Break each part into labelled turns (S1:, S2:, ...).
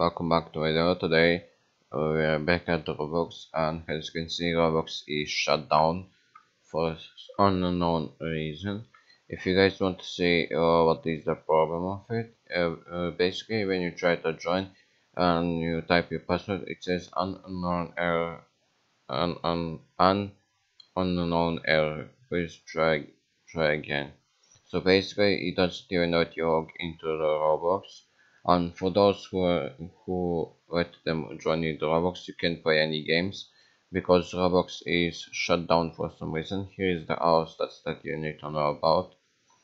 S1: welcome back to my video. Today we are back at Roblox, and as you can see, Roblox is shut down for unknown reason. If you guys want to see what is the problem of it, basically when you try to join and you type your password, it says unknown error, unknown error. Please try again. So basically, it doesn't even let you log into the Roblox. And for those who let them join in the Roblox, you can't play any games because Roblox is shut down for some reason. Here is the hour stats that you need to know about.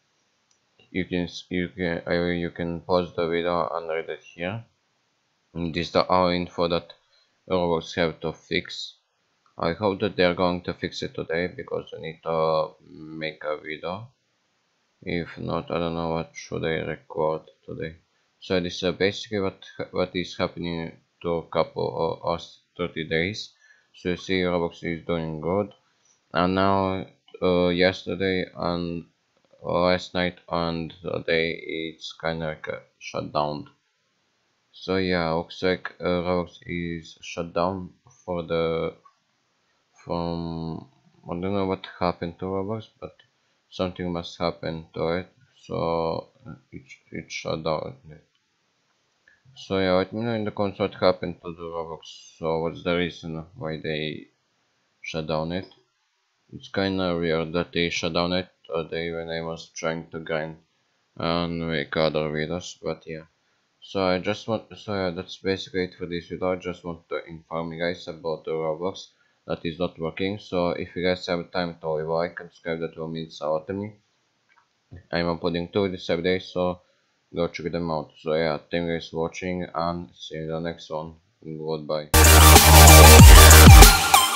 S1: You can pause the video and read it here. And this is the hour info that Roblox have to fix. I hope that they are going to fix it today because I need to make a video. If not, I don't know what should I record today. So this is basically what is happening to a couple of 30 days. So you see Roblox is doing good, and now yesterday and last night and today it's kind of like shut down. So yeah, looks like Roblox is shut down from I don't know what happened to Roblox, but something must happen to it, so it shut down. So yeah, let me know in the comments what happened to the Roblox. So what's the reason why they shut down it? It's kinda weird that they shut down it today when I was trying to grind and make other videos, but yeah. So yeah, that's basically it for this video. I just want to inform you guys about the Roblox that is not working. So if you guys have time to leave a like and subscribe, that will mean a lot to me. I'm uploading 2 videos every day, so go check them out. So yeah, thank you guys for watching and see you in the next one. Goodbye.